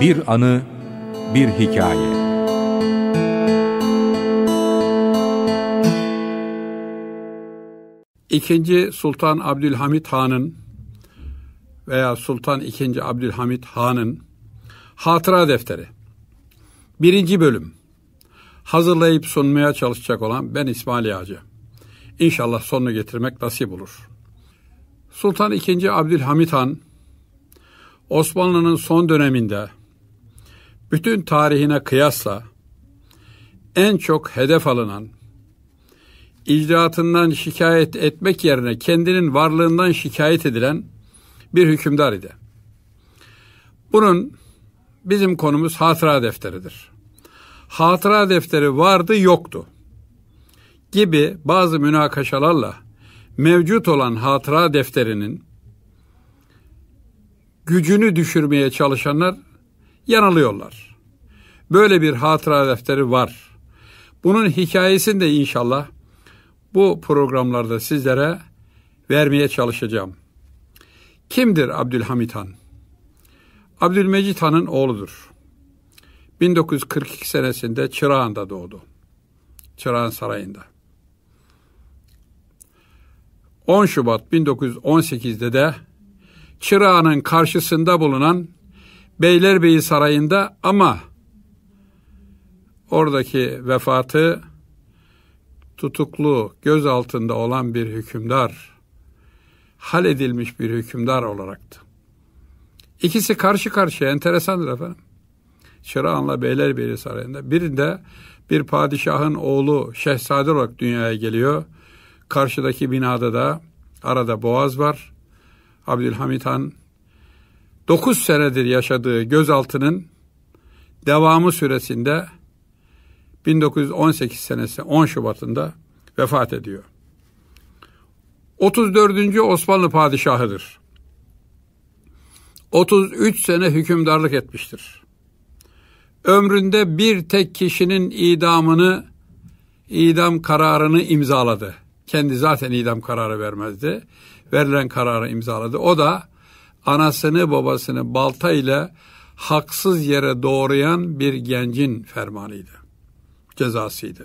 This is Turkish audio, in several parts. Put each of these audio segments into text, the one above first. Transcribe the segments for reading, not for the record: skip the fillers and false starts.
Bir anı, bir hikaye. İkinci Sultan Abdülhamit Han'ın veya Sultan II. Abdülhamit Han'ın hatıra defteri. 1. bölüm. Hazırlayıp sunmaya çalışacak olan ben İsmail Yağcı. İnşallah sonunu getirmek nasip olur. Sultan II. Abdülhamit Han, Osmanlı'nın son döneminde bütün tarihine kıyasla en çok hedef alınan, icraatından şikayet etmek yerine kendinin varlığından şikayet edilen bir hükümdar idi. Bunun bizim konumuz hatıra defteridir. Hatıra defteri vardı yoktu gibi bazı münakaşalarla mevcut olan hatıra defterinin gücünü düşürmeye çalışanlar yanılıyorlar. Böyle bir hatıra defteri var. Bunun hikayesini de inşallah bu programlarda sizlere vermeye çalışacağım. Kimdir Abdülhamit Han? Abdülmecit Han'ın oğludur. 1942 senesinde Çırağan'da doğdu. Çırağan Sarayı'nda. 10 Şubat 1918'de de Çırağan'ın karşısında bulunan Beylerbeyi Sarayı'nda ama oradaki vefatı tutuklu, gözaltında olan bir hükümdar, hal edilmiş bir hükümdar olaraktı. İkisi karşı karşıya, enteresandır efendim. Çırağan'la Beylerbeyi Sarayı'nda. Birinde bir padişahın oğlu şehzade olarak dünyaya geliyor. Karşıdaki binada da arada boğaz var. Abdülhamit Han 9 senedir yaşadığı gözaltının devamı süresinde 1918 senesi 10 Şubat'ında vefat ediyor. 34. Osmanlı padişahıdır. 33 sene hükümdarlık etmiştir. Ömründe bir tek kişinin idam kararını imzaladı. Kendi zaten idam kararı vermezdi. Verilen kararı imzaladı. O da anasını babasını balta ile haksız yere doğrayan bir gencin fermanıydı. Cezasıydı.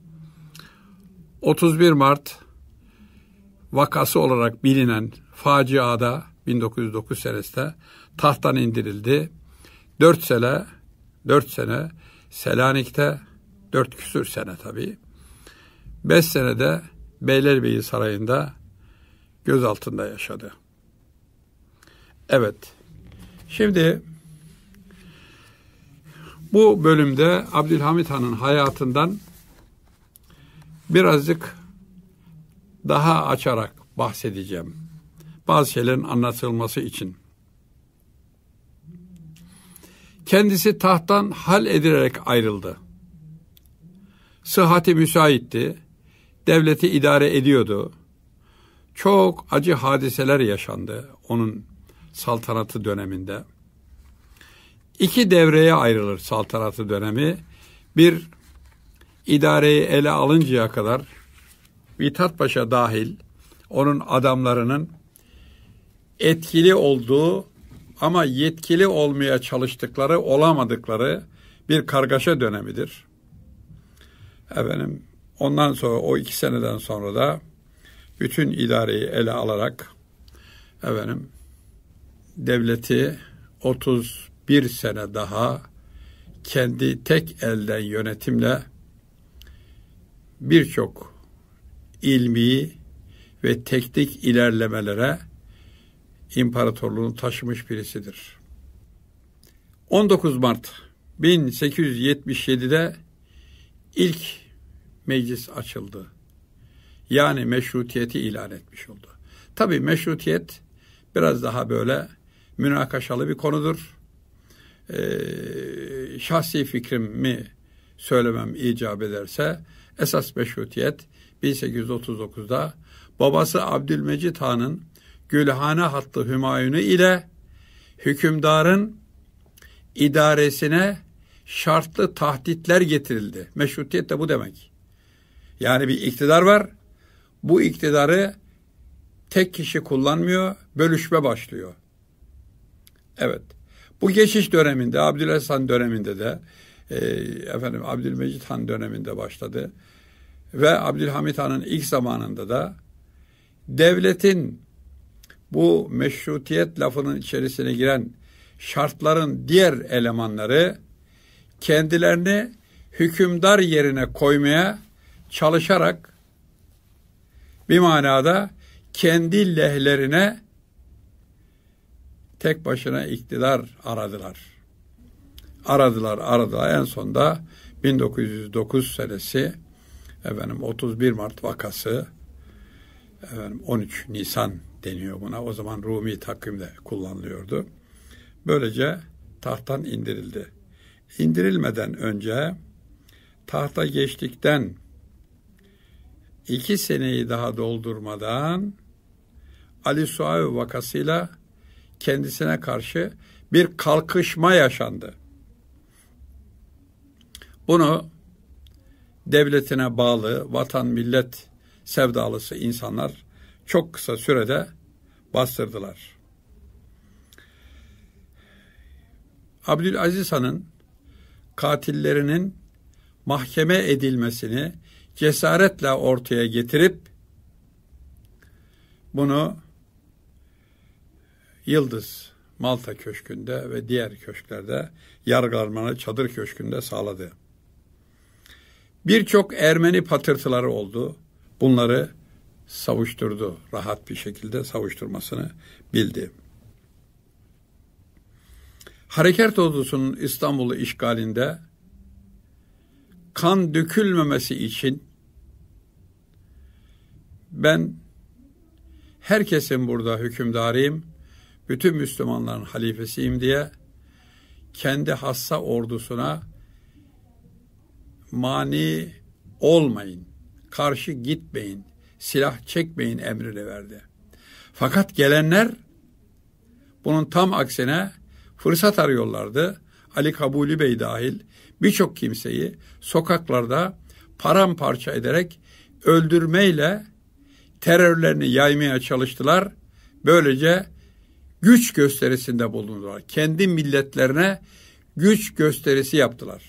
31 Mart vakası olarak bilinen faciada 1909 senesinde tahttan indirildi. 4 sene Selanik'te, 4 küsür sene tabii. 5 senede Beylerbeyi Sarayı'nda gözaltında yaşadı. Evet. Şimdi bu bölümde Abdülhamit Han'ın hayatından birazcık daha açarak bahsedeceğim. Bazı şeylerin anlatılması için. Kendisi tahttan hal edilerek ayrıldı. Sıhhati müsaitti. Devleti idare ediyordu. Çok acı hadiseler yaşandı onun saltanatı döneminde. 2 devreye ayrılır saltanatı dönemi. Bir, idareyi ele alıncaya kadar Mithat Paşa dahil onun adamlarının etkili olduğu ama yetkili olmaya çalıştıkları, olamadıkları bir kargaşa dönemidir. Ondan sonra o 2 seneden sonra da bütün idareyi ele alarak devleti 31 sene daha kendi tek elden yönetimle birçok ilmi ve teknik ilerlemelere imparatorluğunu taşımış birisidir. 19 Mart 1877'de ilk meclis açıldı. Yani meşrutiyeti ilan etmiş oldu. Tabii meşrutiyet biraz daha böyle münakaşalı bir konudur. Şahsi fikrimi söylemem icap ederse esas meşrutiyet 1839'da babası Abdülmecit Han'ın Gülhane hattı Hümayunu ile hükümdarın idaresine şartlı tahditler getirildi. Meşrutiyet de bu demek. Yani bir iktidar var. Bu iktidarı tek kişi kullanmıyor, bölüşme başlıyor. Evet. Bu geçiş döneminde, Abdülaziz Han döneminde de Abdülmecit Han döneminde başladı. Ve Abdülhamit Han'ın ilk zamanında da devletin bu meşrutiyet lafının içerisine giren şartların diğer elemanları kendilerini hükümdar yerine koymaya çalışarak bir manada kendi lehlerine tek başına iktidar aradılar. Aradılar. En sonunda 1909 senesi 31 Mart vakası 13 Nisan deniyor buna. O zaman Rumi takvimde kullanılıyordu. Böylece tahttan indirildi. İndirilmeden önce tahta geçtikten 2 seneyi daha doldurmadan Ali Suavi vakasıyla kendisine karşı bir kalkışma yaşandı. Bunu devletine bağlı, vatan millet sevdalısı insanlar çok kısa sürede bastırdılar. Abdülaziz Han'ın katillerinin mahkeme edilmesini cesaretle ortaya getirip bunu Yıldız Malta Köşkü'nde ve diğer köşklerde yargılanmanı Çadır Köşkü'nde sağladı. Birçok Ermeni patırtıları oldu. Bunları savuşturdu. Rahat bir şekilde savuşturmasını bildi. Harekat ordusunun İstanbul'u işgalinde kan dökülmemesi için ben herkesin burada hükümdarıyım, bütün Müslümanların halifesiyim diye kendi hassa ordusuna mani olmayın, karşı gitmeyin, silah çekmeyin emrini verdi. Fakat gelenler bunun tam aksine fırsat arıyorlardı. Ali Kabuli Bey dahil birçok kimseyi sokaklarda paramparça ederek öldürmeyle terörlerini yaymaya çalıştılar. Böylece güç gösterisinde bulundular. Kendi milletlerine güç gösterisi yaptılar.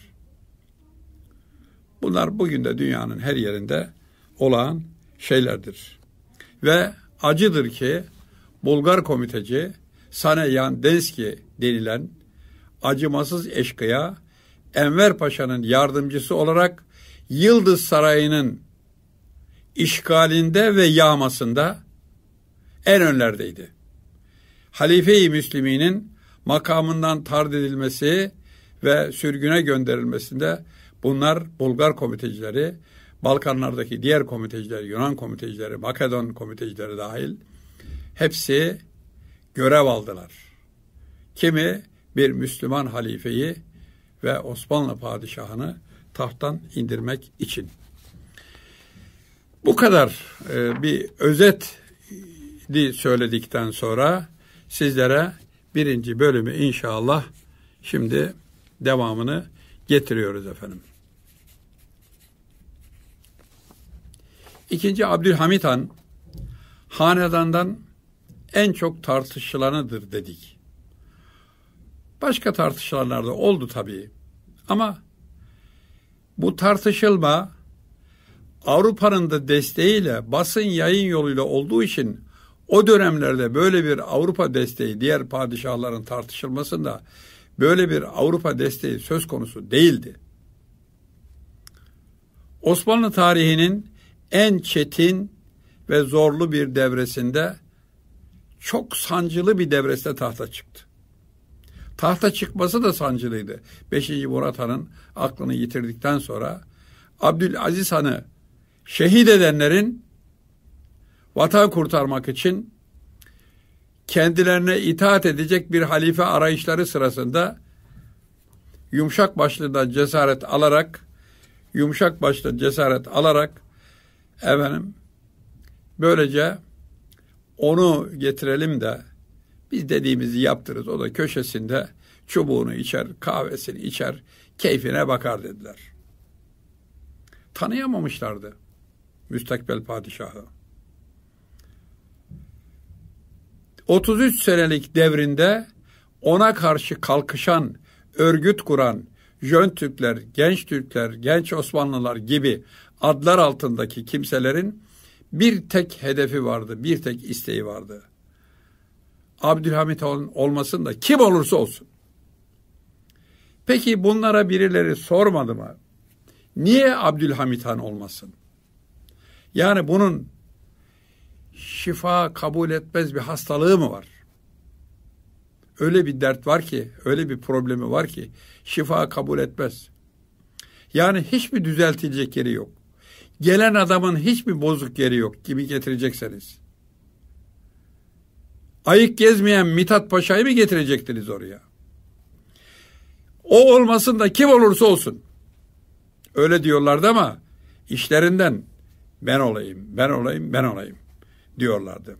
Bunlar bugün de dünyanın her yerinde olan şeylerdir. Ve acıdır ki Bulgar komiteci Saneyan Denski denilen acımasız eşkıya Enver Paşa'nın yardımcısı olarak Yıldız Sarayı'nın işgalinde ve yağmasında en önlerdeydi. Halife-i Müslümin'in makamından tard edilmesi ve sürgüne gönderilmesinde bunlar Bulgar komitecileri, Balkanlardaki diğer komiteciler, Yunan komitecileri, Makedon komitecileri dahil hepsi görev aldılar. Kimi bir Müslüman halifeyi ve Osmanlı padişahını tahttan indirmek için. Bu kadar bir özeti söyledikten sonra sizlere 1. bölümü inşallah şimdi devamını getiriyoruz efendim. 2. Abdülhamit Han hanedandan en çok tartışılanıdır dedik. Başka tartışılanlar da oldu tabii. Ama bu tartışılma Avrupa'nın da desteğiyle, basın yayın yoluyla olduğu için o dönemlerde böyle bir Avrupa desteği, diğer padişahların tartışılmasında böyle bir Avrupa desteği söz konusu değildi. Osmanlı tarihinin en çetin ve zorlu bir devresinde, çok sancılı bir devresinde tahta çıktı. Tahta çıkması da sancılıydı. 5. Murat Han'ın aklını yitirdikten sonra Abdülaziz Han'ı şehit edenlerin vatan kurtarmak için kendilerine itaat edecek bir halife arayışları sırasında yumuşak başlı cesaret alarak böylece onu getirelim de biz dediğimizi yaptırırız. O da köşesinde çubuğunu içer, kahvesini içer, keyfine bakar dediler. Tanıyamamışlardı müstakbel padişahı. 33 senelik devrinde ona karşı kalkışan, örgüt kuran Jön Türkler, Genç Türkler, Genç Osmanlılar gibi adlar altındaki kimselerin bir tek hedefi vardı, bir tek isteği vardı. Abdülhamit Han olmasın da kim olursa olsun. Peki bunlara birileri sormadı mı? Niye Abdülhamit Han olmasın? Yani bunun şifa kabul etmez bir hastalığı mı var? Öyle bir dert var ki, öyle bir problemi var ki şifa kabul etmez. Yani hiçbir düzeltilecek yeri yok. Gelen adamın hiçbir bozuk yeri yok gibi getirecekseniz. Ayık gezmeyen Mithat Paşa'yı mı getirecektiniz oraya? O olmasın da kim olursa olsun. Öyle diyorlardı ama işlerinden ben olayım, ben olayım, ben olayım diyorlardı.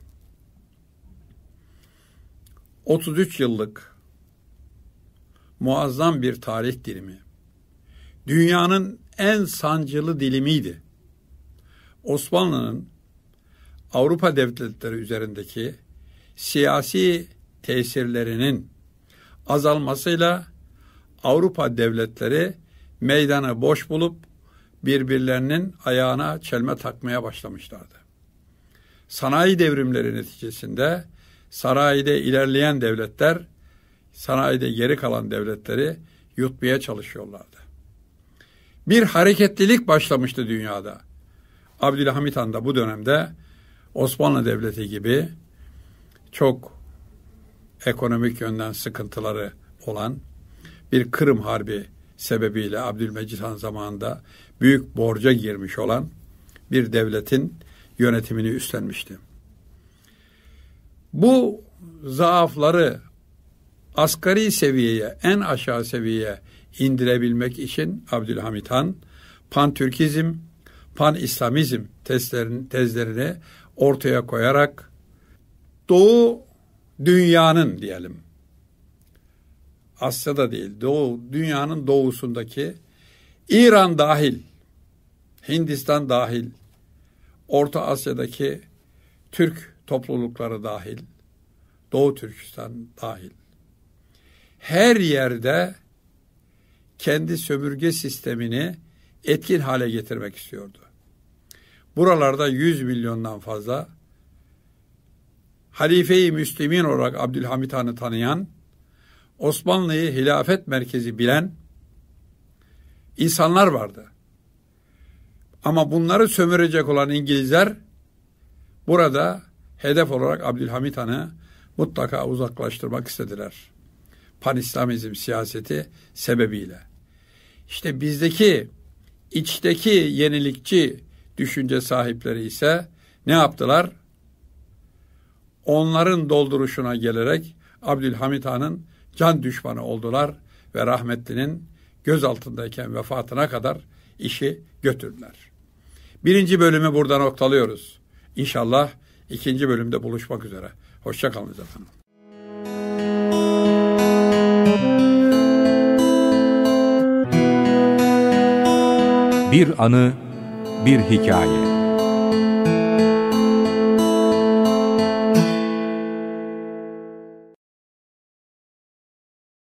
33 yıllık muazzam bir tarih dilimi. Dünyanın en sancılı dilimiydi. Osmanlı'nın Avrupa devletleri üzerindeki siyasi tesirlerinin azalmasıyla Avrupa devletleri meydanı boş bulup birbirlerinin ayağına çelme takmaya başlamışlardı. Sanayi devrimleri neticesinde sanayide ilerleyen devletler, sanayide geri kalan devletleri yutmaya çalışıyorlardı. Bir hareketlilik başlamıştı dünyada. Abdülhamit Han da bu dönemde Osmanlı Devleti gibi çok ekonomik yönden sıkıntıları olan bir Kırım Harbi sebebiyle Abdülmecid Han zamanında büyük borca girmiş olan bir devletin yönetimini üstlenmişti. Bu zaafları asgari seviyeye, en aşağı seviyeye indirebilmek için Abdülhamit Han Pan-Türkizm, Pan-İslamizm tezlerini ortaya koyarak Doğu dünyanın diyelim, Asya'da değil, Doğu dünyanın doğusundaki İran dahil, Hindistan dahil, Orta Asya'daki Türk toplulukları dahil, Doğu Türkistan dahil, her yerde kendi sömürge sistemini etkin hale getirmek istiyordu. Buralarda 100 milyondan fazla Halife-i Müslimin olarak Abdülhamit Han'ı tanıyan, Osmanlı'yı hilafet merkezi bilen insanlar vardı. Ama bunları sömürecek olan İngilizler burada hedef olarak Abdülhamit Han'ı mutlaka uzaklaştırmak istediler. Pan-İslamizm siyaseti sebebiyle. İşte bizdeki içteki yenilikçi düşünce sahipleri ise ne yaptılar? Onların dolduruşuna gelerek Abdülhamit Han'ın can düşmanı oldular ve rahmetlinin göz altındayken vefatına kadar işi götürdüler. Birinci bölümü burada noktalıyoruz. İnşallah ikinci bölümde buluşmak üzere. Hoşça kalınız efendim. Bir anı, bir hikaye.